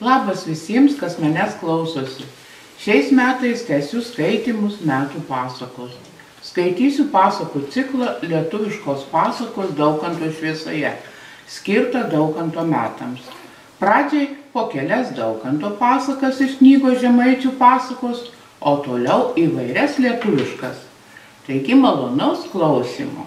Labas visiems, kas manęs klausosi. Šiais metais tęsiu skaitymus metų pasakos. Skaitysiu pasakų ciklą Lietuviškos pasakos Daukanto šviesoje, skirtą Daukanto metams. Pradžiai po kelias Daukanto pasakas iš knygos Žemaičių pasakos, o toliau įvairias lietuviškas. Taigi malonaus klausymo.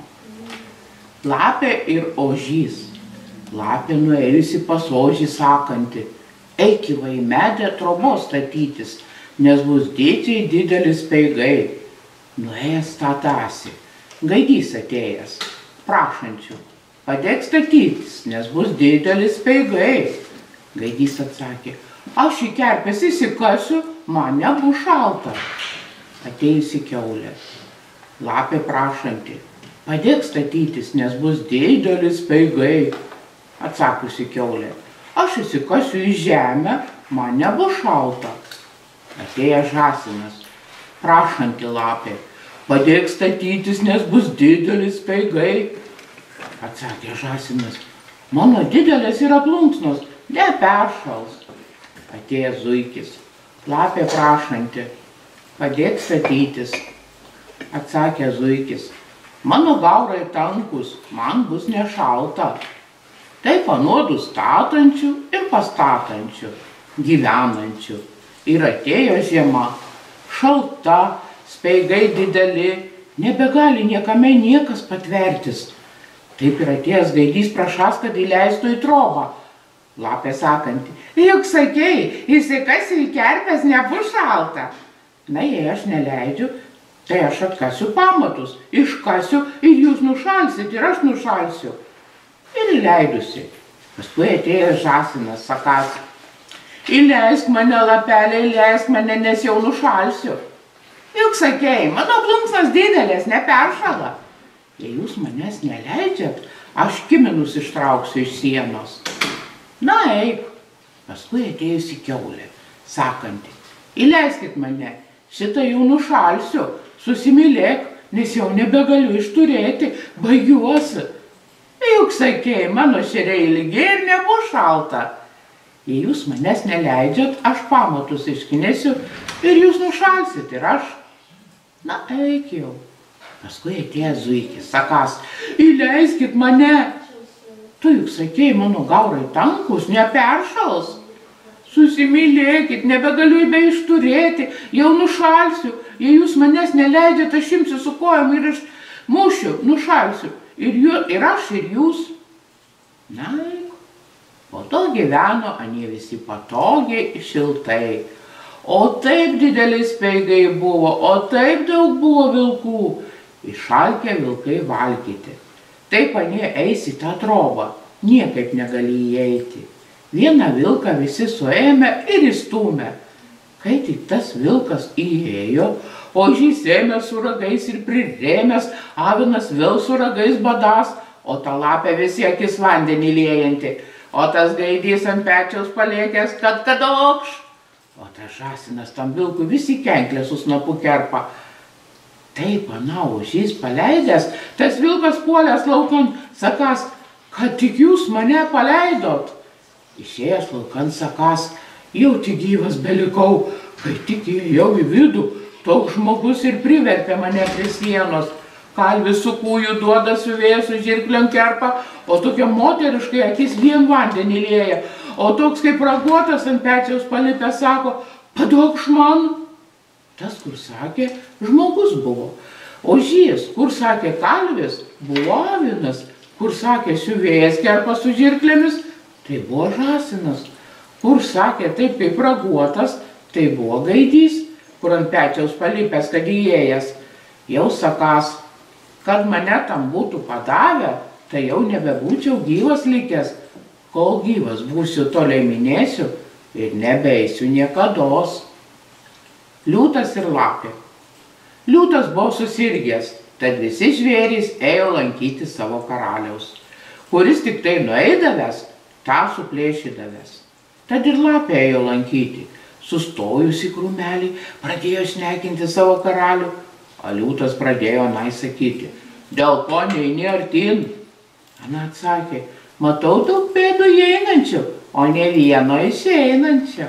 Lapė ir ožys. Lapė nuėjusi pas ožį sakanti: eik į medę trobos statytis, nes bus didžiai didelis speigai. Nuėjęs statasi, gaidys atėjęs, prašančių: padėk statytis, nes bus didelis speigai. Gaidys atsakė: aš į kerpes įsikasiu, man nebus šalta. Atėjusi kiaulė. Lapė prašanti: padėk statytis, nes bus didelis speigai. Atsakusi kiaulė: aš įsikasiu į žemę, man nebus šalta. Atėjęs žąsinas. Prašanti lapė: padėk statytis, nes bus didelis speigai. Atsakė žąsinas: mano didelės yra plunksnos, neperšals. Atėjęs zuikis. Lapė prašanti: padėk statytis. Atsakė zuikis: mano gaurai tankus, man bus nešalta. Tai panuodų statančių ir pastatančių, gyvenančių. Ir atėjo žiema, šalta, speigai dideli, nebegali niekame niekas patvertis. Taip ir atėjęs gaidys prašas, kad įleistų į trobą. Lapė sakanti: juk sakei, įsikasiu į kerpes, nebus šalta. Na, jei aš neleidžiu, tai aš atkasiu pamatus, iškasiu ir jūs nušalsit, ir aš nušalsiu. Ir įleidusi. Paskui atėjęs žąsinas, sakas: įleisk mane, lapelė, įleisk mane, nes jau nušalsiu. Juk sakei, mano plunksnos didelės, neperšala. Jei jūs manęs neleidžiat, aš kiminus ištrauksiu iš sienos. Na, eik. Paskui atėjusi kiaulė, sakanti: įleiskit mane, šitą jau nušalsiu, susimylėk, nes jau nebegaliu išturėti, baigiuosi. Juk sakei, mano šeriai ilgi ir nebus šalta. Jei jūs manęs neleidžiat, aš pamatus iškinėsiu ir jūs nušalsit, ir aš. Na, eik jau. Paskui atėjęs zuikis, sakas: įleiskit mane. Tu juk sakei, mano gaurai tankus, neperšals. Susimylėkit, nebegaliu išturėti, jau nušalsiu. Jei jūs manęs neleidžiat, aš imsiu su kojom ir aš mušiu, nušalsiu. Ir aš, ir jūs. Na, po to gyveno anie visi patogiai, šiltai. O taip dideli speigai buvo, o taip daug buvo vilkų. Išalkę vilkai valgyti. Taip anie eis į tą trobą, niekaip negali įeiti. Vieną vilką visi suėmė ir įstūmė. Kai tik tas vilkas įėjo, ožys ėmė su ragais ir prirėmęs, avinas vėl su ragais badas, o ta lapė visi akis vandenį liejanti, o tas gaidys ant pečiaus palėkęs, kad kadokš. O tas žąsinas tam vilkui visi kenklė su snapu kerpa. Taip, ana, ožys paleidęs, tas vilkas puolęs laukan, sakas: kad tik jūs mane paleidot. Išėjęs laukan, sakas: jau tik gyvas belikau, kai tik įėjau į vidų, toks žmogus ir priverpė mane prie sienos. Kalvis su kūju duoda siuvėjas su žirklėm kerpa, o tokia moteriškai akis vien vandenį lieja, o toks kaip raguotas ant pečiaus palipęs sako: padokš man. Tas, kur sakė, žmogus buvo. Ožys, kur sakė kalvis, buvo avinas, kur sakė siuvėjas kerpa su žirklėmis, tai buvo žąsinas. Kur sakė taip kaip raguotas, tai buvo gaidys, kur ant pečiaus palipęs, kad įėjęs. Jau sakas, kad mane tam būtų padavę, tai jau nebebūčiau gyvas likęs. Kol gyvas būsiu, toliau minėsiu ir nebeisiu niekados. Liūtas ir lapė. Liūtas buvo susirgęs, tad visi žvėrys ėjo lankyti savo karaliaus, kuris tik tai nueidavęs, tą suplėšydavęs. Tad ir lapė ėjo lankyti. Sustojusi krūmelį, pradėjo šnekinti savo karalių, o liūtas pradėjo anai sakyti: dėl ko neini artin? Ana atsakė: Matau daug pėdų įeinančių, o ne vieno išeinančio.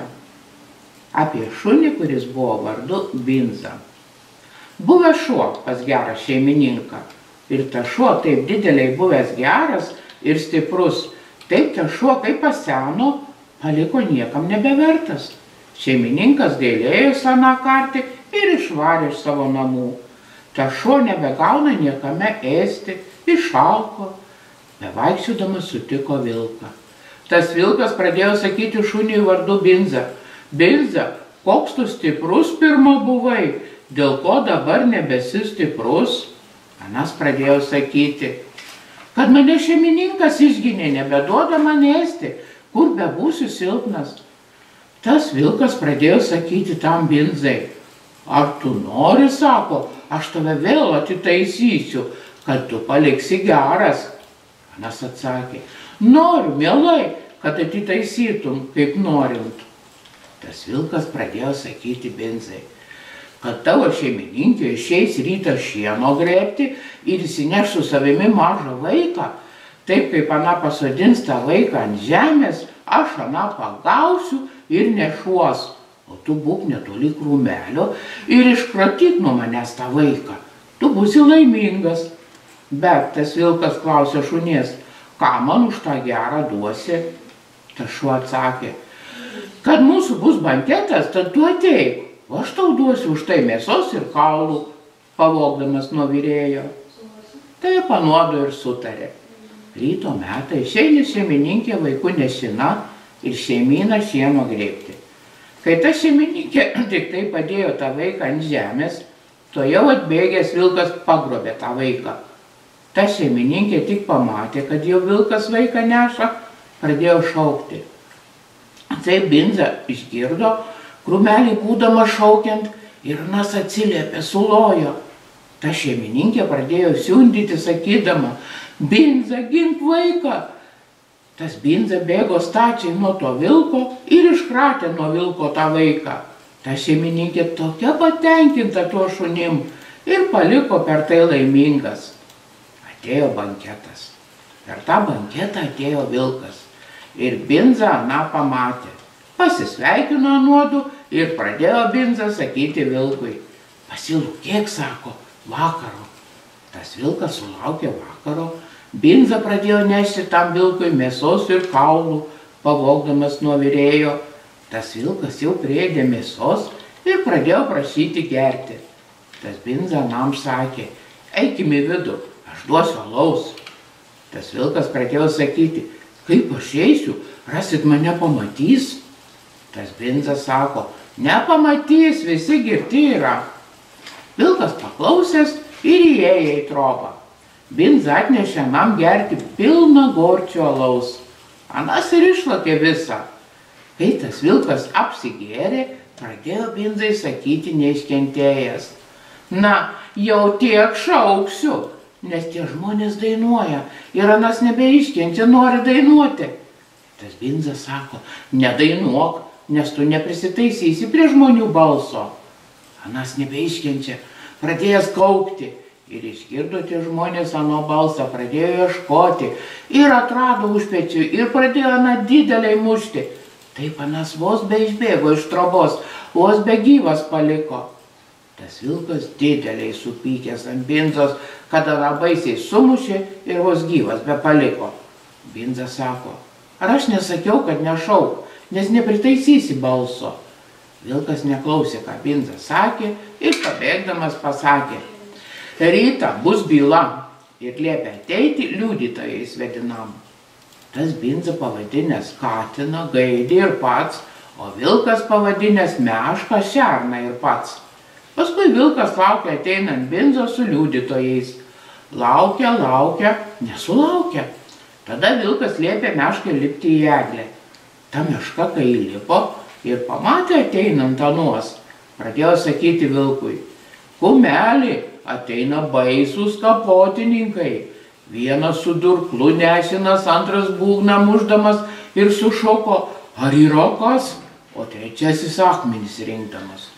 Apie šunį, kuris buvo vardu Binza. Buvęs šuo pas gerą šeimininką. Ir tas šuo taip dideliai buvęs geras ir stiprus, taip tas šuo, kai paseno, paliko niekam nebevertas. Šeimininkas gailėjosi aną kartą ir išvarė iš savo namų. Tas šuo nebegauna niekame ėsti, išalko. Bevaikščiodamas sutiko vilką. Tas vilkas pradėjo sakyti šuniui vardu Binza. Binza, koks tu stiprus pirma buvai, dėl ko dabar nebesi stiprus? Anas pradėjo sakyti, kad mane šeimininkas išginė, nebeduoda man ėsti, kur bebūsiu silpnas. Tas vilkas pradėjo sakyti tam Binzai, ar tu nori, sako, aš tave vėl atitaisysiu, kad tu paliksi geras. Anas atsakė, noriu, mielai, kad atitaisytum, kaip norint. Tas vilkas pradėjo sakyti Binzai, kad tavo šeimininkė išeis rytą šieno grėbti ir įsineš su savimi mažą vaiką. Taip kaip ana pasodins tą vaiką ant žemės, aš aną pagausiu ir nešuos. O tu būk netoli krūmelio ir iškratyk nuo manęs tą vaiką. Tu būsi laimingas. Bet tas vilkas klausė šunies, ką man už tą gerą duosi? Tas šuo atsakė, kad mūsų bus banketas, tad tu ateik. O aš tau duosiu už tai mėsos ir kaulų, pavogdamas nuo virėjo. Tai panuodo ir sutarė. Ryto metą išeina šeimininkė vaikų nešina ir šeimyną šieno grėbti. Kai ta šeimininkė tik tai padėjo tą vaiką ant žemės, to jau atbėgęs vilkas pagrobė tą vaiką. Ta šeimininkė tik pamatė, kad jau vilkas vaiką neša, pradėjo šaukti. Tai Binza išgirdo, krūmelį būdama šaukiant, ir anas atsiliepė, sulojo. Ta šeimininkė pradėjo siundyti, sakydama, Binza, gink vaiką. Tas Binza bėgo stačiai nuo to vilko ir iškratė nuo vilko tą vaiką. Ta šeimininkė tokia patenkinta tuo šunim ir paliko per tai laimingas. Atėjo banketas. Per tą banketą atėjo vilkas. Ir Binza aną pamatė. Pasisveikino anuodu ir pradėjo Binza sakyti vilkui. Pasilūkėk, sako, vakaro. Tas vilkas sulaukė vakaro. Binza pradėjo nešti tam vilkui mėsos ir kaulų, pavogdamas nuo virėjo. Tas vilkas jau priėdė mėsos ir pradėjo prašyti gerti. Tas Binza anam sakė, eikime į vidų, aš duosiu alaus. Tas vilkas pradėjo sakyti, kaip aš eisiu, rasit mane pamatys. Tas Binza sako, nepamatys, visi girti yra. Vilkas paklausęs ir įėjo į trobą. Binza atnešė anam gerti pilną gorčio alaus. Anas ir išlakė visą. Kai tas vilkas apsigėrė, pradėjo Binzai sakyti neiškentėjęs. Na, jau tiek šauksiu, nes tie žmonės dainuoja ir anas nebeiškenčia, nori dainuoti. Tas Binza sako, nedainuok, nes tu neprisitaisysi prie žmonių balso. Anas nebeiškenčia, pradėjęs kaukti. Ir išgirdo tie žmonės ano balsą, pradėjo ieškoti ir atrado užpečių ir pradėjo aną dideliai mušti. Taip anas vos be išbėgo iš trobos, vos be gyvas paliko. Tas vilkas dideliai supykęs ant Binzos, kad aną baisiai sumušė ir vos gyvas be paliko. Binza sako, ar aš nesakiau, kad nešauk, nes nepritaisysi balso. Vilkas neklausė, ką Binza sakė ir pabėgdamas pasakė, rytą bus byla ir liepė ateiti liudytojais vedinam. Tas Binza pavadinęs katiną gaidį ir pats, o vilkas pavadinęs mešką šerną ir pats. Paskui vilkas laukia ateinant Binzo su liudytojais. Laukia, nesulaukia. Tada vilkas liepė meškai lipti į eglę. Ta meška, kai įlipo ir pamatė ateinant anuos, pradėjo sakyti vilkui, kumelį, ateina baisūs kapotininkai. Vienas su durklu nešinas, antras būgną mušdamas ir sušoko, ar yra kas, o trečiasis akmenis rinkdamas.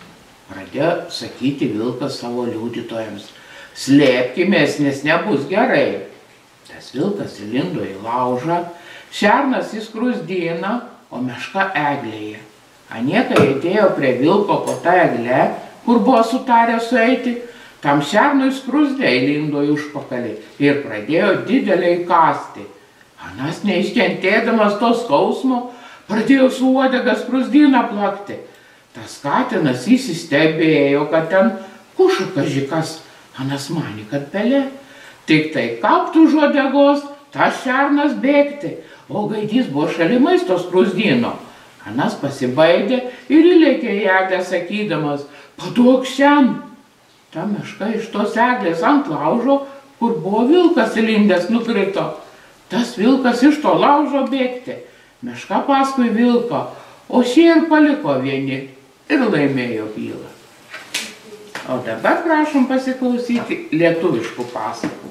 Pradėjo sakyti vilkas savo liudytojams, slėpkimės, nes nebus gerai. Tas vilkas įlindo į laužą, šernas į skruzdyną, o meška eglėje. Anie, kai atėjo prie vilko po tą eglę, kur buvo sutarę sueiti, tam šernui skruzdė įlindo į užpakalį ir pradėjo dideliai kasti. Anas, neiškentėdamas to skausmo, pradėjo su uodega skruzdyną plakti. Tas katinas įsistebėjo, kad ten kuša kažikas. Anas manė, kad pelė. Tik tai kaptų už uodegos, tas šernas bėgti, o gaidys buvo šalimais to skruzdyno. Anas pasibaidė ir įlėkė į eglę sakydamas, paduok šian. Ta meška iš tos eglės ant laužo, kur buvo vilkas įlindęs, nukrito. Tas vilkas iš to laužo bėgti. Meška paskui vilko, o šie ir paliko vieni ir laimėjo bylą. O dabar prašom pasiklausyti lietuviškų pasakų.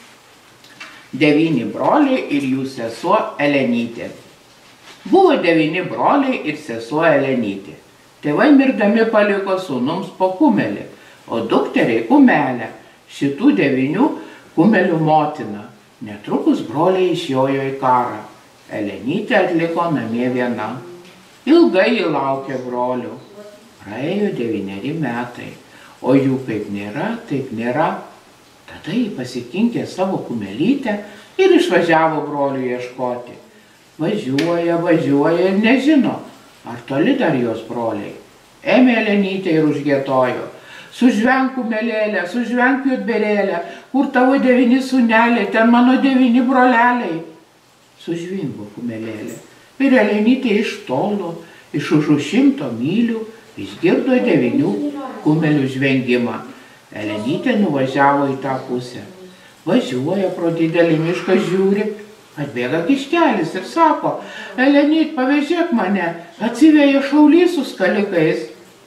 9 broliai ir jų sesuo Elenytė. Buvo 9 broliai ir sesuo Elenytė. Tėvai mirdami paliko sūnums po kumelį, o dukteriai kumelę, šitų 9 kumelių motina. Netrukus broliai išjojo į karą. Elenytė atliko namie viena. Ilgai jį laukė brolių. Praėjo 9 metai, o jų kaip nėra, taip nėra. Tada jį pasikinkė savo kumelytę ir išvažiavo brolių ieškoti. Važiuoja ir nežino, ar toli dar jos broliai. Ėmė Elenytę ir užgiedojo. Sužvenk kumelėlę, sužvenk juodberėlę, kur tavo 9 sūneliai, ten mano 9 broleliai. Sužvingo kumelėlę. Ir Elenytė iš tolo, iš už 100 mylių, išgirdo 9 kumelių žvengimą. Elenytė nuvažiavo į tą pusę. Važiuoja pro didelį mišką, žiūri, atbėga kiškelis ir sako, Elenyt, pavežėk mane, atsiveja šaulys su skalikais.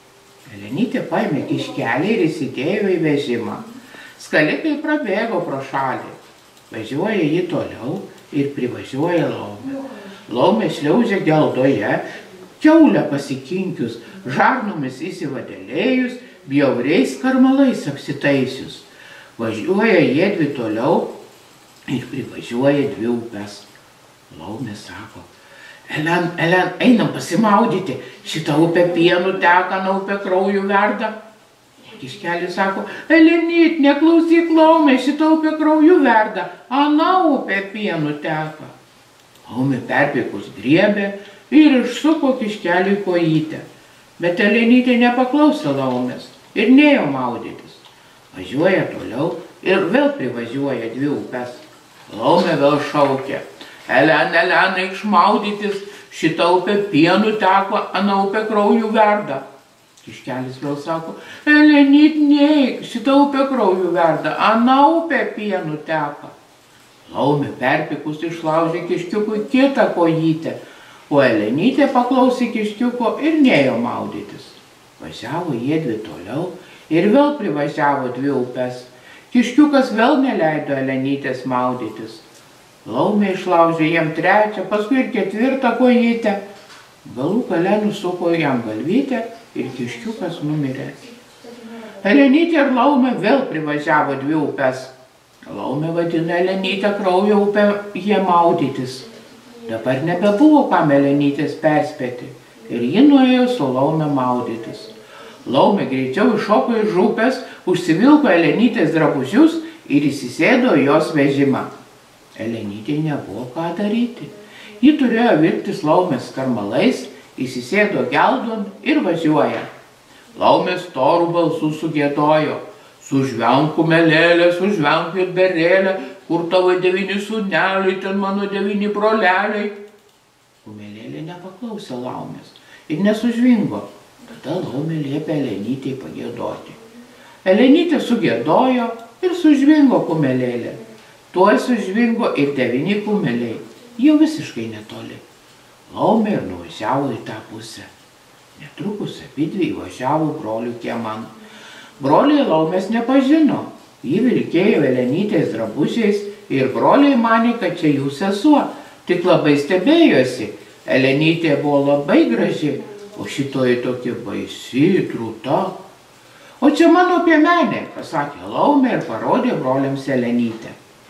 Elenytė paėmė kiškelį ir įsidėjo į vežimą. Skalikai prabėgo pro šalį. Važiuoja jį toliau ir privažiuoja laumę. Laumė šliaužia geldoje, kiaulę pasikinkius, žarnomis įsivadėlėjus, bjauriais karmalais apsitaisius. Važiuoja jiedvi toliau ir privažiuoja 2 upes. Laumė sako, Elen, einam pasimaudyti, šitą upę pienu teka, na upę krauju verda. Kiškelis sako, Elenyt, neklausyk laumė, šitą upę krauju verda, ana upė pienu teka. Laumė perpykus griebė ir išsuko kiškelį kojytę. Bet Elenytė nepaklausė laumės ir nėjo maudytis. Važiuoja toliau ir vėl privažiuoja 2 upes. Laumė vėl šaukia. Elen, eikš maudytis, šitą upę pienu teko, ana upę krauju verda. Kiškelis vėl sako, Elenyt, neik, šitą upę krauju verda, ana upę pienu teka. Laumė perpykus išlaužė kiškiukui kitą kojytę, o Elenytė paklausė kiškiuko ir nėjo maudytis. Važiavo jiedvi toliau ir vėl privažiavo 2 upes. Kiškiukas vėl neleido Elenytės maudytis. Laumė išlaužė jam 3, paskui ir 4 kojytę. Galų gale nusuko jam galvytę ir kiškiukas numirė. Elenytė ir laumė vėl privažiavo 2 upes. Laumė vadina Elenytę kraujo upę jie maudytis. Dabar nebebuvo kam Elenytės perspėti ir ji nuėjo su laumė maudytis. Laumė greičiau iššoko iš upės, užsivilko Elenytės drabužius ir įsisėdo jos vežimą. Elenytė nebuvo ką daryti. Ji turėjo vilktis laumės karmalais, įsisėdo geldon ir važiuoja. Laumė storų balsų sugiedojo. Sužvenk kumelėlę, sužvenk juodberėlę, kur tavo 9 sūneliai, ten mano 9 broleliai. Kumelėlė nepaklausė laumės ir nesužvingo. Tada laumė liepė Elenytei pagiedoti. Elenytė sugiedojo ir sužvingo kumelėlė. Tuoj sužvingo ir 9 kumeliai, jau visiškai netoli. Laumė ir nuvažiavo į tą pusę. Netrukus abidvi įvažiavo brolių kieman. Broliai laumės nepažino. Ji vilkėjo Elenytės drabužiais ir broliai manė, kad čia jų sesuo, tik labai stebėjosi. Elenytė buvo labai graži, o šitoji tokia baisi, trūta. O čia mano piemenė, pasakė laumė ir parodė broliams Elenytę.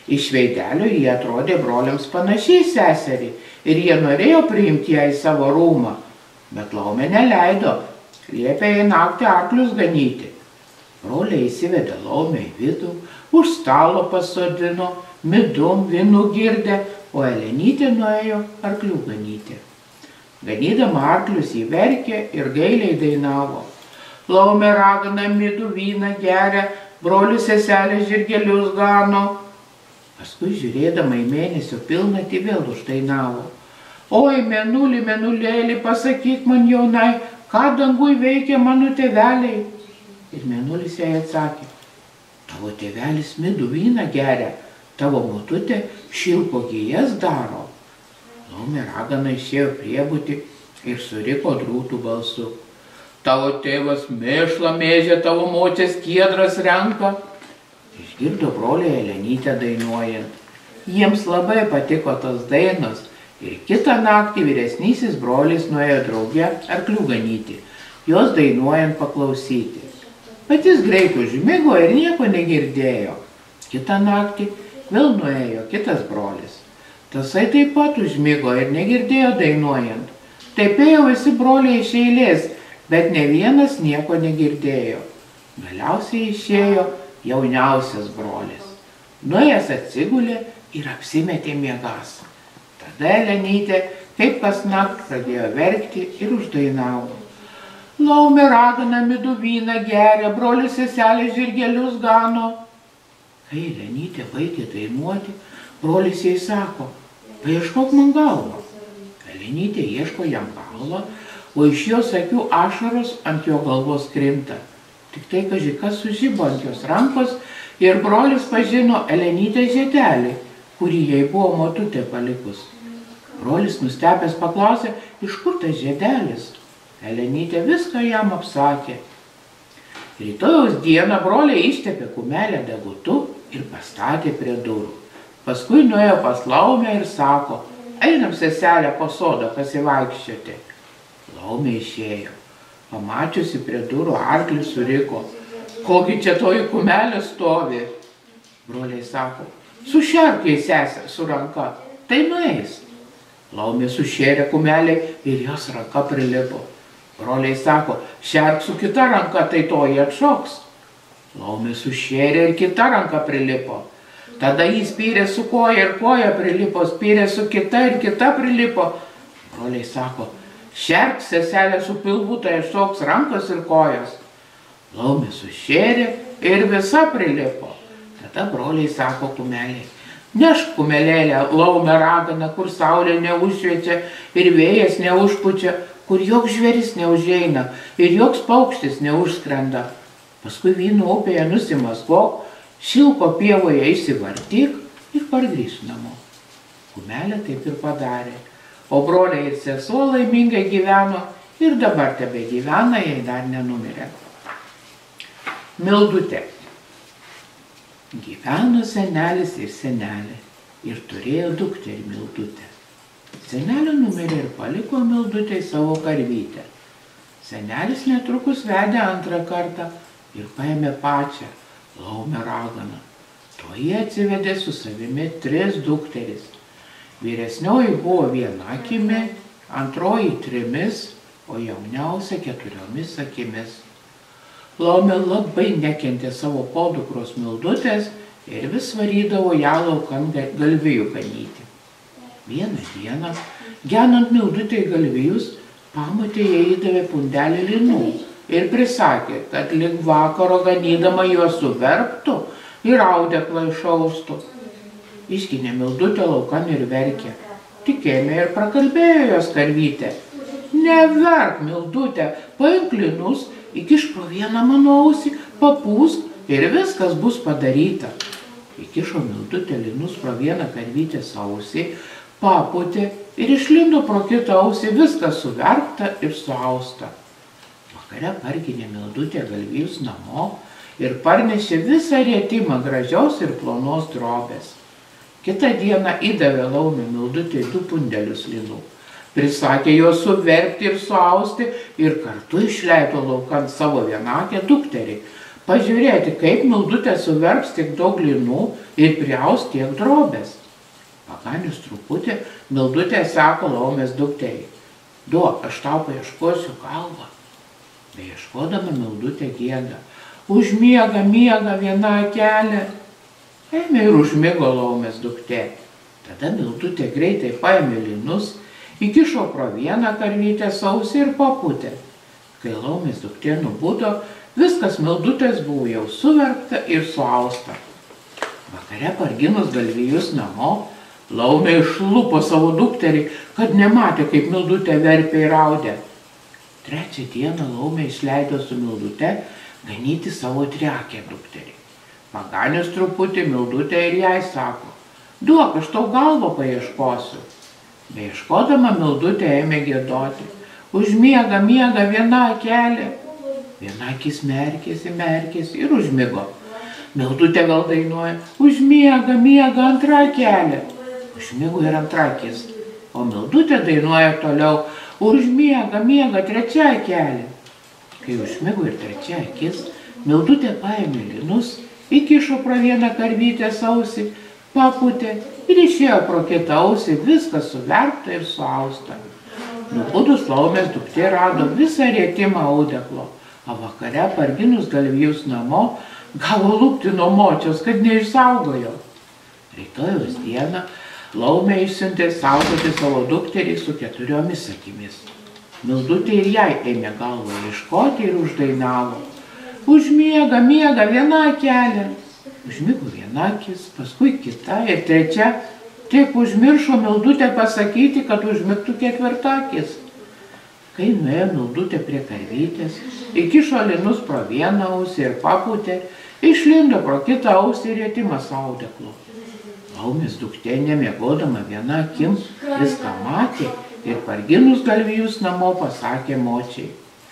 Iš veidelio jie atrodė broliams panašiai seserį ir jie norėjo priimti ją į savo rūmą, bet Laumė neleido, liepė jai naktį arklius ganyti. Broliai įsivedė Laumę į vidų, už stalo pasodino, midum, vynu girdė, o Elenytė nuėjo arklių ganyti. Ganydama arklius jį verkė ir gailiai dainavo. Laumė ragana midų vyną geria, brolius seselė žirgelius gano. Paskui žiūrėdama į mėnesio pilnatį vėl uždainavo. Oi, mėnulį, mėnulėlį, pasakyk man jaunai, ką dangui veikia mano tėveliai. Ir mėnulis jai atsakė, tavo tėvelis midų vyną geria, tavo motutė šilko gijas daro. Laumė ragana išėjo priebutį ir suriko drūtų balsu. Tavo tėvas mėšlą mėžė, tavo močias kiedras renka. Išgirdo broliai Elenytę dainuojant. Jiems labai patiko tos dainos ir kitą naktį vyresnysis brolis nuėjo drauge arklių ganyti, jos dainuojant paklausyti. Bet jis greit užmigo ir nieko negirdėjo. Kitą naktį vėl nuėjo kitas brolis. Tasai taip pat užmigo ir negirdėjo dainuojant. Taip ėjo visi broliai iš eilės, bet ne vienas nieko negirdėjo. Galiausiai išėjo jauniausias brolis. Nuėjęs atsigulė ir apsimetė miegas. Tada Elenytė, kaip kasnakt, pradėjo verkti ir uždainavo. Laumė ragana midų vyną geria, brolius seselė žirgelius gano. Kai Elenytė baigė dainuoti, brolis jai sako, paieškok man galvą. Elenytė ieško jam galvą, o iš jos akių ašaros ant jo galvos krinta. Tik tai kas sužibo ant jos rankos ir brolis pažino Elenytės žiedelį, kurį jai buvo motutė palikus. Brolis nustebęs paklausė, iš kur tas žiedelis. Elenytė viską jam apsakė. Rytojaus dieną broliai ištepė kumelę degutu ir pastatė prie durų. Paskui nuėjo pas Laumę ir sako, einam seselę po sodą pasivaikščioti. Laumė išėjo. Pamačiusi prie durų arklį suriko. Kogi čia toji kumelė stovi? Broliai sako, sušerk jai sesę su ranka, tai nueis. Laumė sušėrė kumelį ir jos ranka prilipo. Broliai sako, šerk su kita ranka, tai toji atšoks. Laumė sušėrė ir kita ranka prilipo. Tada jis spyrė su koja ir koja prilipo, spyrė su kita ir kita prilipo. Broliai sako, šerk seselė su pilvu, tai atšoks rankos ir kojos. Laumė sušėrė ir visa prilipo. Tada broliai sako kumeliai, nešk kumelėlę Laumę raganą, kur saulė neužšviečia ir vėjas neužpučia, kur joks žvėris neužeina ir joks paukštis neužskrenda. Paskui vyno upėje nusimaskok, šilko pievoje išsivartyk ir pargrįžk namo. Kumelė taip ir padarė. O broliai ir sesuo laimingai gyveno ir dabar tebe gyvena, jei dar nenumirė. Mildutė. Gyveno senelis ir senelė ir turėjo dukterį Mildutę. Senelė numirė ir paliko Mildutei savo karvytę. Senelis netrukus vedė antrą kartą ir paėmė pačią Laumę raganą. Toji atsivedė su savimi 3 dukteris. Vyresnioji buvo 1 akimi, antroji 3, o jauniausia 4 akimis. Laumė labai nekentė savo podukros Mildutės ir vis varydavo ją laukan galvijų ganyti. Vieną dieną, genant Mildutei galvijus, pamotė jai įdavė pundelį linų ir prisakė, kad lig vakaro ganydama juos suverptų ir audeklą išaustų. Išginė Mildutė laukan ir verkė. Tik ėmė ir prakalbėjo jos karvytę. Neverk, Mildutė, paimk linus, įkišk pro vieną mano ausį, papūsk ir viskas bus padaryta. Įkišo Mildutė linus pro vieną karvytės ausį, papūtė ir išlindo pro kitą ausį, viskas suverpta ir suausta. Vakare parginė Mildutė galvijus namo ir parnešė visą rietimą gražios ir plonos drobės. Kitą dieną įdavė Laumė Mildutei 2 pundelius linų. Prisakė juos suverpti ir suausti ir kartu išleido laukan savo vienakę dukterį. Pažiūrėti, kaip Mildutė suverps tiek daug linų ir priaus tiek drobės. Paganis truputį, Mildutė sako Laumės dukteriai: duok, aš tau paieškosiu galvą. Beieškodama Mildutė gieda: užmiega, miega viena akelė. Ėmė ir užmigo Laumės duktė. Tada Mildutė greitai paėmė linus, įkišo pro vieną karvytę sausį ir paputė. Kai Laumės duktė nubudo, viskas Mildutės buvo jau suverpta ir suausta. Vakare parginus galvijus namo, Laumė išlupo savo dukterį, kad nematė, kaip Mildutė verpė ir raudė. Trečią dieną Laumė išleido su Mildute ganyti savo trekę dukterį. Paganis truputį, Mildutė ir jai sako: duok, aš tau galvą paieškosiu. Beieškodama Mildutė ėmė giedoti: užmiega, miega viena akelė. Viena akis merkėsi ir užmigo. Mildutė vėl dainuoja: užmiega, miega antra akelė. Užmigo ir antra akis. O Mildutė dainuoja toliau: užmiega, miega trečia akelė. Kai užmigo ir trečia akis, Mildutė paėmė linus, įkišo pro vieną karvytę sausį, paputė ir išėjo pro kitą ausį, viskas suverpta ir suausta. Nubudus Laumės duktė rado visą rėtimą audeklo, o vakare parginus galvijus namo, gavo lupti nuo močios, kad neišsaugojo. Rytojaus dieną Laumė išsiuntė saugoti savo dukterį su 4 akimis. Mildutė ir jai ėmė galvą ieškoti ir uždainavo: užmiega, miega viena akelė. Užmigo viena akis, paskui kita ir trečia, tik užmiršo Mildutė pasakyti, kad užmigtų 4 akis. Kai nuėjo Mildutė prie karvytės, įkišo linus pro vieną ausį ir paputė, išlindo pro kitą ausį ir rėtimas audeklo. Laumės duktė, nemiegodama viena akim, viską matė ir parginus galvijus namo pasakė močiai.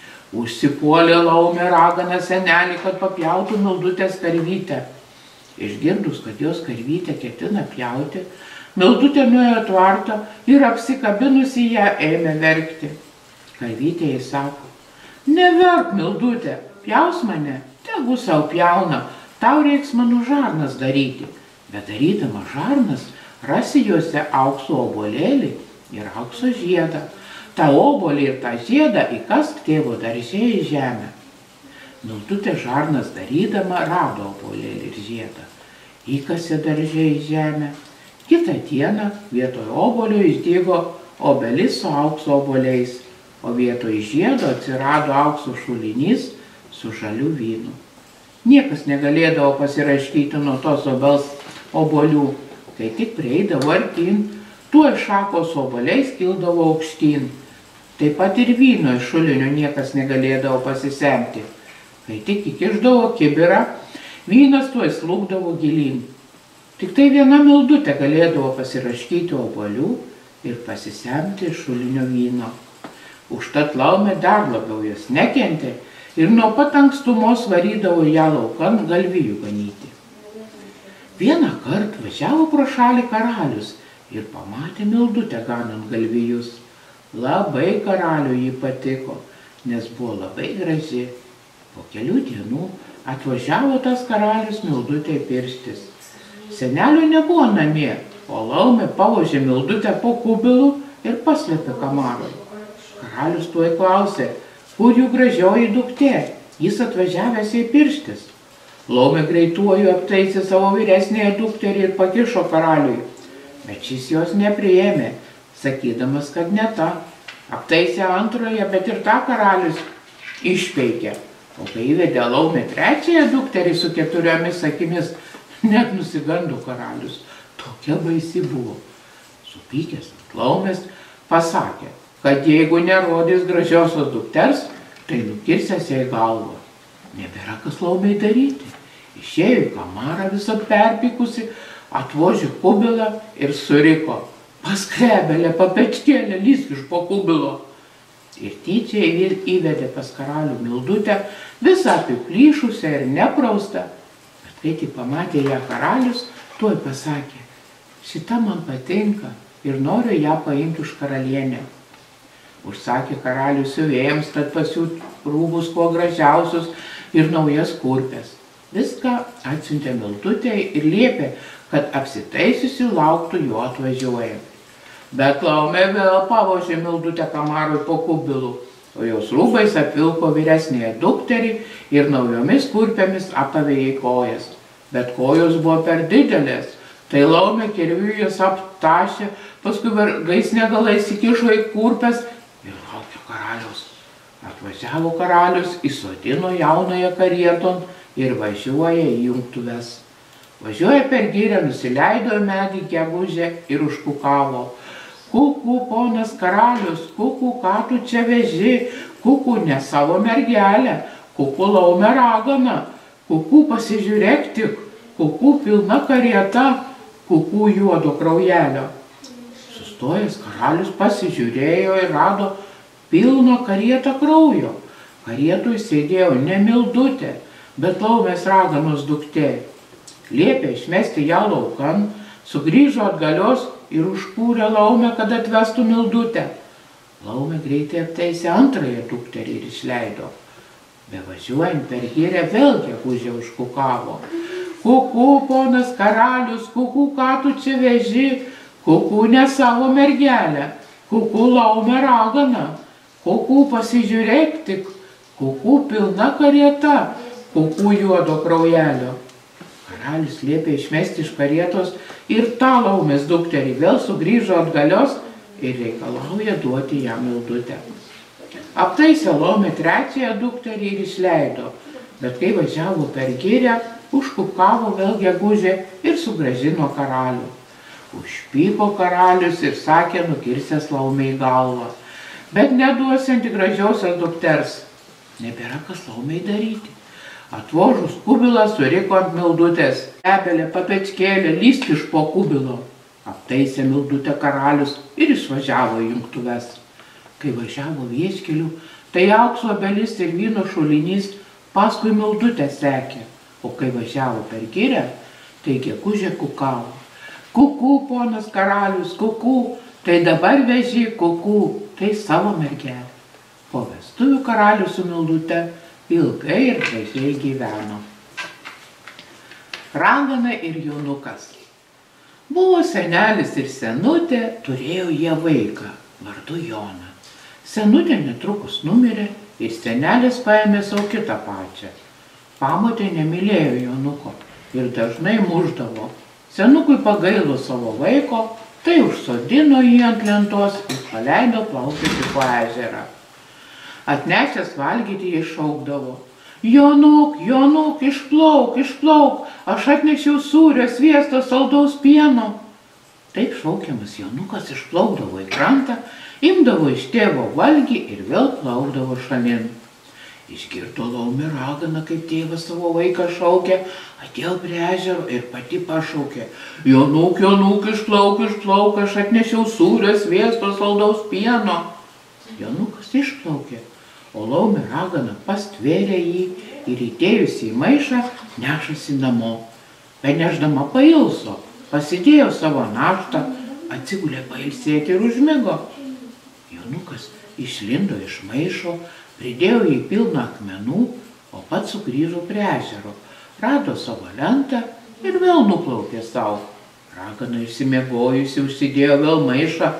Užsipuolė Laumė ragana senelį, kad papjautų Mildutės karvytę. Išgirdus, kad jos karvytę ketina pjauti, Mildutė nuėjo tvartą ir apsikabinusi ją ėmė verkti. Karvytė jai sako: neverk, Mildutė, pjaus mane, tegu sau pjauna, tau reiks mano žarnas daryti. Bet darydama žarnas, rasi juose aukso obuolėlį ir aukso žiedą. Ta obuolį ir tą žiedą įkask tėvo darže į žemę. Mildutė žarnas darydama rado obuolėlį ir žiedą. Įkasė darže į žemę. Kitą dieną vietoj obuolio išdygo obelis su aukso obuoliais, o vietoj žiedo atsirado aukso šulinys su žaliu vynu. Niekas negalėdavo pasiraškyti nuo tos obels obuolių. Kai tik prieidavo artyn, tuo šakos obuoliais kildavo aukštyn. Taip pat ir vyno iš šulinio niekas negalėdavo pasisemti. Kai tik įkišdavo kibirą, vynas tuo slūgdavo gilyn. Tik tai viena Mildutė galėdavo pasiraškyti obuolių ir pasisemti iš šulinio vyno. Užtat Laumė dar labiau jos nekentė ir nuo pat ankstumos varydavo ją laukan galvijų ganyti. Vieną kartą važiavo pro šalį karalius ir pamatė Mildutę ganant galvijus. Labai karaliui ji patiko, nes buvo labai graži. Po kelių dienų atvažiavo tas karalius Mildutei pirštis. Senelio nebuvo namie, o Laumė pavožė Mildutę po kubilu ir paslėpė kamarui. Karalius tuoj klausė: kur jų gražioji duktė? Jis atvažiavęs į pirštis. Laumė greituoju aptaisė savo vyresnėje dukterį ir pakišo karaliui, bet šis jos nepriėmė, sakydamas, kad ne ta. Aptaisė antroje, bet ir tą karalius išpeikė. O kai įvedė Laumė trečiąją dukterį su 4 akimis, net nusigando karalius. Tokia baisi buvo. Supykęs ant Laumės pasakė, kad jeigu nerodys gražiosios dukters, tai nukirsęs jai galvą. Nebėra kas Laumei daryti. Išėjo į kamarą visą perpykusi, atvožė kubilą ir suriko: paskrebelė, papečkėlė, lysk iš po kubilo. Ir tyčia įvedė pas karalių Mildutę, visą apiplyšusią ir nepraustą. Bet kai tik pamatė ją karalius, tuoj pasakė: šita man patinka ir noriu ją paimti už karalienę. Užsakė karalius siuvėjams, kad pasiūt rūbus kuo gražiausius ir naujas kurpes. Viską atsiuntė Mildutei ir liepė, kad apsitaisiusi lauktų jo atvažiuojant. Bet Laumė vėl pavožė Mildutę Kamarui po kubilu, o jos rūbais apvilko vyresnėje dukterį ir naujomis kurpėmis apavė į kojas. Bet kojos buvo per didelės, tai Laumė kirviu jas aptašė, paskui vergais negalais įkišo į kurpes ir laukė karaliaus. Atvažiavo karalius, įsodino jaunąją karieton ir važiuoja į jungtuves. Važiuoja per girią, nusileido į medį gegužę ir užkukavo. Kuku, ponas karalius, kuku, ką tu čia veži, kuku, ne savo mergelę, kuku, Laumė ragana, kuku, pasižiūrėk tik, kuku, pilna karieta, kuku, juodo kraujelio. Sustojęs karalius pasižiūrėjo ir rado pilną karietą kraujo. Karietui sėdėjo ne Mildutė, bet Laumės raganos duktė. Liepė išmesti ją laukan, sugrįžo atgalios ir užkūrė Laumę, kad atvestų Mildutę. Laumė greitai aptaisė antrąją dukterį ir išleido. Bevažiuojant per girią vėl gegužę užkukavo. Kuku, ponas karalius, kuku, ką tu čia veži, kuku, ne savo mergelę, kuku, Laumė ragana, kuku, pasižiūrėk tik, kuku, pilna karieta, kuku, juodo kraujelio. Karalius liepė išmesti iš karietos ir tą Laumės dukterį, vėl sugrįžo atgalios ir reikalauja duoti ją Mildutę. Aptaisė Laumė trečiąją dukterį ir išleido, bet kai važiavo per girią, užkukavo vėl gegužę ir sugrąžino karalių. Užpyko karalius ir sakė nukirsęs Laumei galvą, bet neduosianti gražiausios dukters. Nebėra kas Laumei daryti. Atvožus kubilą suriko ant Mildutės. Ebelė, papečkėlė, lysk iš po kubilo. Aptaisė Mildutę karalius ir išvažiavo į jungtuves. Kai važiavo vieškeliu, tai aukso obelis ir vyno šulinys paskui Mildutę sekė. O kai važiavo per girią, tai gegužė kukavo. Kuku, ponas karalius, kuku, tai dabar veži, kuku, tai savo mergelė. Po vestuvių karalius su Mildute ilgai ir gražiai gyveno. Ragana ir jaunukas. Buvo senelis ir senutė, turėjo jie vaiką, vardu Joną. Senutė netrukus numirė ir senelis paėmė savo kitą pačią. Pamotė nemylėjo jaunuko ir dažnai mušdavo. Senukui pagailo savo vaiko, tai užsodino jį ant lentos ir paleido plaukioti po ežerą. Atnešęs valgyti jį šaukdavo. Jonuk, Jonuk, išplauk, išplauk, aš atnešiau sūrio, sviesto, saldaus pieno. Taip šaukiamas Jonukas išplaukdavo į krantą, imdavo iš tėvo valgį ir vėl plaukdavo šalin. Išgirdo Laumė ragana, kaip tėvas savo vaiką šaukė, atėjo prie ežero ir pati pašaukė. Jonuk, Jonuk, išplauk, išplauk, aš atnešiau sūrio, sviesto, saldaus pieno. Jonukas išplaukė, o Laumė ragana pastvėrė jį ir įdėjusi į maišą nešasi namo. Benešdama pailso, pasidėjo savo naštą, atsigulė pailsėti ir užmigo. Jonukas išlindo iš maišo, pridėjo jį pilną akmenų, o pats sugrįžo prie ežero, rado savo lentą ir vėl nuplaukė savo. Ragana išsimiegojusi užsidėjo vėl maišą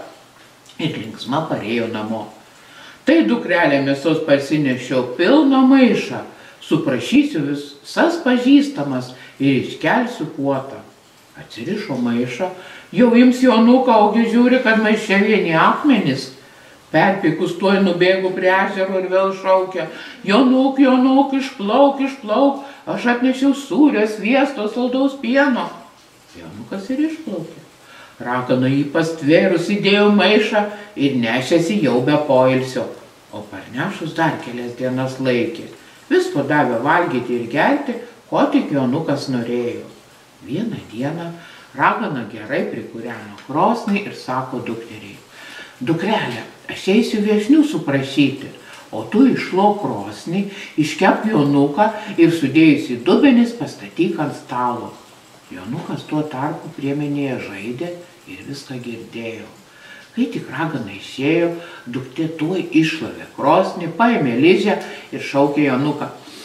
ir linksma parėjo namo. Tai dukrelė mėsos parsinešiau pilną maišą, suprašysiu visas pažįstamas ir iškelsiu puotą. Atsirišo maišą, jau ims Jonuką, ogi žiūri, kad maiše vieni akmenys. Perpikus tuoj nubėgu prie ežero ir vėl šaukia. Jonuk, Jonuk, išplauk, išplauk, aš atnešiau sūrio, sviesto, saldaus pieno. Jonukas ir išplaukė. Ragana jį pastvėrus įdėjo maišą ir nešėsi jau be poilsio, o parnešus dar kelias dienas laikė. Visko davė valgyti ir gerti, ko tik Jonukas norėjo. Vieną dieną ragana gerai prikūreno krosnį ir sako dukteriai. Dukrelė, aš eisiu viešnių suprašyti, o tu išlok krosnį, iškep Jonuką ir sudėjusi dubenis pastatyk ant stalo. Jonukas tuo tarpu priemenėje žaidė ir viską girdėjo. Kai tik ragana išėjo, duktė tuoj iššlavė krosnį, paėmė ližę ir šaukė Jonuką.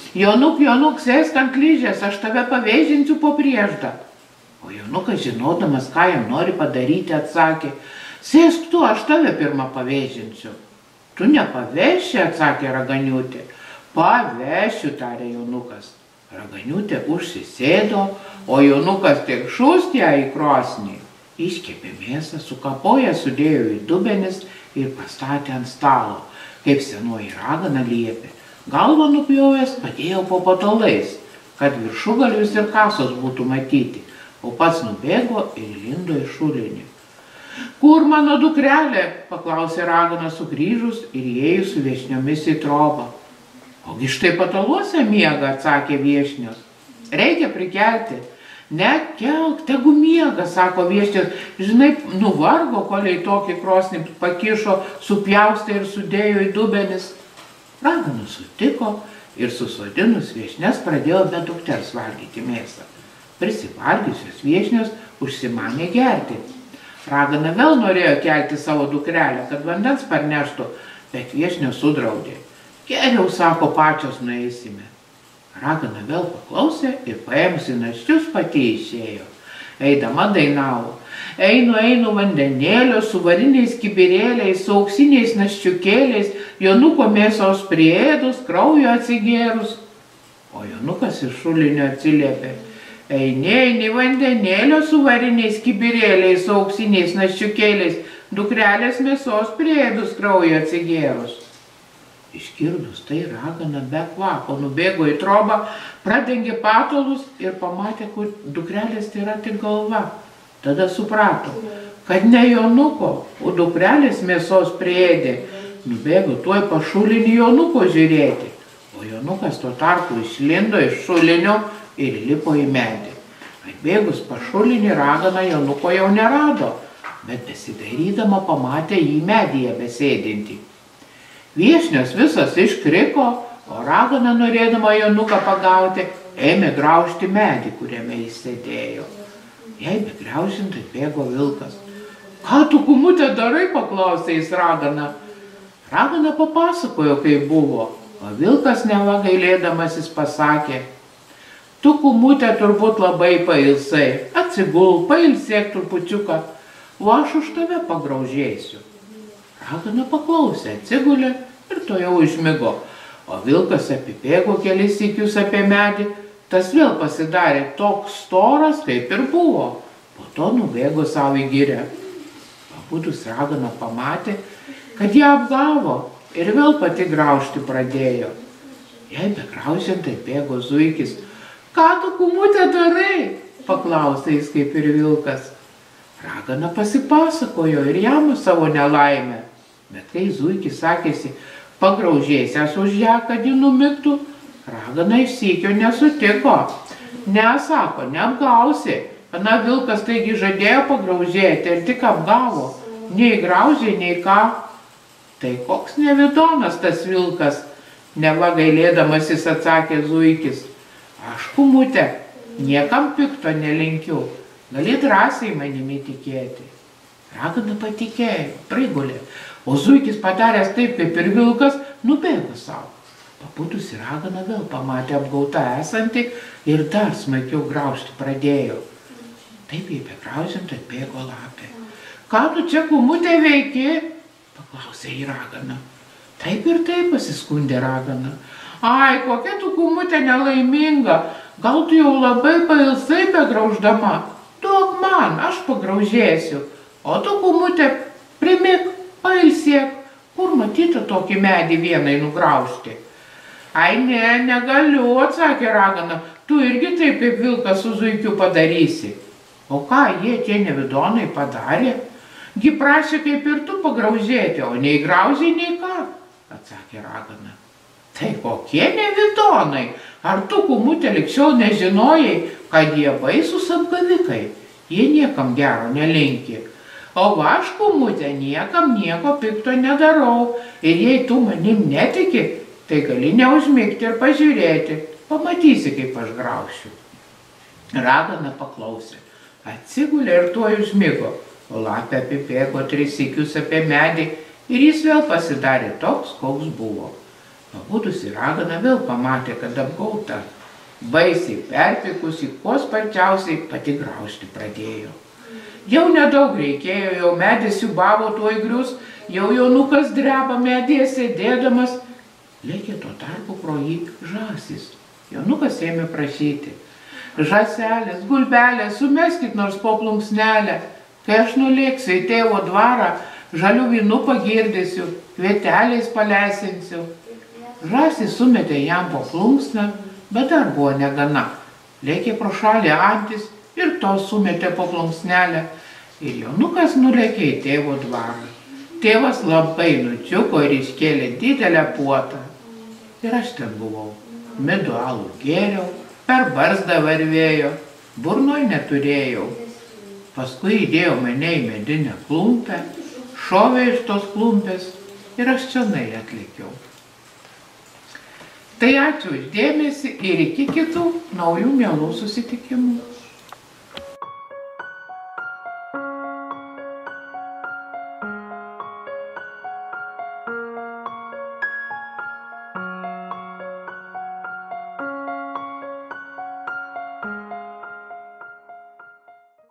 Jonuk, Jonuk, sėsk ant lyžės, aš tave pavėžinsiu po prieždą. O Jonukas, žinodamas, ką jam nori padaryti, atsakė, sėsk tu, aš tave pirmą pavėžinsiu. Tu nepavėši, atsakė raganiutė. Pavešiu, tarė Jonukas. Raganiutė užsisėdo, o Jonukas tik šūst ją į krosnį. Iškepė mėsą, sukapoja, sudėjo į dubenis ir pastatė ant stalo, kaip senoji ragana liepė. Galvą nupjovęs padėjo po patalais, kad viršugalius ir kasos būtų matyti, o pats nubėgo ir lindo į šulinį. Kur mano dukrelė? Paklausė ragana sugrįžus ir įėjus su viešniomis į trobą. Ogi štai pataluose miega, atsakė viešnios. Reikia prikelti. Nekelk, tegu miega, sako viešnios. Žinai, nuvargo, koliai tokį krosnį pakišo, supjaustė ir sudėjo į dubenis. Ragana sutiko ir susodinus viešnes pradėjo be dukters valgyti mėsą. Prisivalgiusios viešnios užsimanė gerti. Ragana vėl norėjo kelti savo dukrelę, kad vandens parneštų, bet viešnios sudraudė. Geriau, sako, pačios nueisime. Ragana vėl paklausė ir paėmusi naščius pati išėjo. Eidama dainavo. Einu, einu vandenėlio su variniais kibirėliais, su auksiniais naščiukėliais, Jonuko mėsos priėdus, kraujo atsigėrus. O Jonukas iš šulinio atsiliepė. Eini vandenėlio su variniais kibirėliais, su auksiniais naščiukėliais, dukrelės mėsos priėdus, kraujo atsigėrus. Išgirdus tai ragana be kvapo nubėgo į trobą, pradengė patalus ir pamatė, kur dukrelės tai yra tik galva. Tada suprato, kad ne Jonuko, o dukrelės mėsos priėdė. Nubėgo tuoj pašulinį Jonuko žiūrėti, o Jonukas tuo tarpu išlindo iš šulinio ir lipo į medį. Atbėgus pašulinį ragana Jonuko jau nerado, bet besidairydama pamatė jį medyje besėdinti. Viešnios visas iškriko, o ragana, norėdama Jonuką pagauti, ėmė graužti medį, kuriame jis sėdėjo. Jai begraužint atbėgo vilkas. Ką tu, kumute, darai, paklausė jis ragana. Ragana papasakojo, kaip buvo, o vilkas neva gailėdamasis pasakė. Tu, kumute, turbūt labai pailsai, atsigul, pailsėk trupučiuką, o aš už tave pagraužėsiu. Ragana paklausė, atsigulė ir to jau užmigo, o vilkas apibėgo kelis sykius apie medį, tas vėl pasidarė toks storas, kaip ir buvo, po to nubėgo savo į girią. Pabudus ragana pamatė, kad ją apgavo ir vėl pati graužti pradėjo. Jai begraužiant atbėgo zuikis. Ką tu, kumute, darai? Paklausė jis kaip ir vilkas. Ragana pasipasakojo ir jam savo nelaimę. Bet kai zuikis sakėsi, pagraužėsias už ją, kad ji numigtų, ragana iš sykio nesutiko. Ne, sako, neapgausi. Ana vilkas taigi žadėjo pagraužėti ir tik apgavo. Nei graužė, nei ką. Tai koks nevidonas tas vilkas, neva gailėdamasis atsakė zuikis. Aš, kumute, niekam pikto nelinkiu. Gali drąsiai manimi tikėti. Ragana patikėjo, prigulė, o zuikis padaręs taip, kaip ir vilkas, nubėgo savo. Pabudusi ragana vėl pamatė apgauta esantį ir dar smarkiau graužti pradėjo. Taip jai begraužiant atbėgo lapė. Ką tu čia, kumute, veiki? Paklausė į ragana. Taip ir taip, pasiskundė ragana. Ai, kokia tu, kumute, nelaiminga. Gal tu jau labai pailsai begrauždama? Duok man, aš pagraužėsiu. O tu, kumute, primik, pailsėk. Kur matyta tokį medį vienai nugraužti? Ai, ne, negaliu, atsakė ragana. Tu irgi taip kaip vilkas su zuikiu padarysi. O ką jie tie nevidonai padarė? Gi prašė kaip ir tu pagraužėti, o nei graužiai, nei ką, atsakė ragana. Tai kokie nevidonai? Ar tu, kumute, likščiau nežinojai, kad jie baisus apgavikai? Jie niekam gero nelinki. O aš, kumute, niekam nieko pikto nedarau. Ir jei tu manim netiki, tai gali neužmigti ir pažiūrėti. Pamatysi, kaip aš graušiu. Ragana paklausė. Atsigulė ir tuoj užmigo. O lapė apibėgo 3 sykius apie medį ir jis vėl pasidarė toks, koks buvo. Pabudusi ragana vėl pamatė, kad apgauta. Baisiai perpikusi, kuo sparčiausiai pati graužti pradėjo. Jau nedaug reikėjo, jau medis siūbavo tuoj grius, jau jaunukas dreba medyje sėdėdamas. Lėkė tuo tarpu pro jį žąsis. Jaunukas ėmė prašyti: žąselės, gulbelės, sumeskit nors po plunksnelę. Kai aš nulėksiu į tėvo dvarą, žalių vynų pagirdėsiu, kvieteliais paleisinsiu. Žąsis sumetė jam po plunksną, bet dar buvo negana. Lėkė pro šalį antis ir to sumetė po plunksnelę. Ir jaunukas nulėkė į tėvo dvarą. Tėvas labai nudžiugo ir iškėlė didelę puotą. Ir aš ten buvau. Midų alų gėriau, per barzdą varvėjo, burnoj neturėjau. Paskui įdėjo mane į medinę klumpę, šovė iš tos klumpės ir aš čionai atlikiau. Tai ačiū už dėmesį ir iki kitų naujų mielų susitikimų.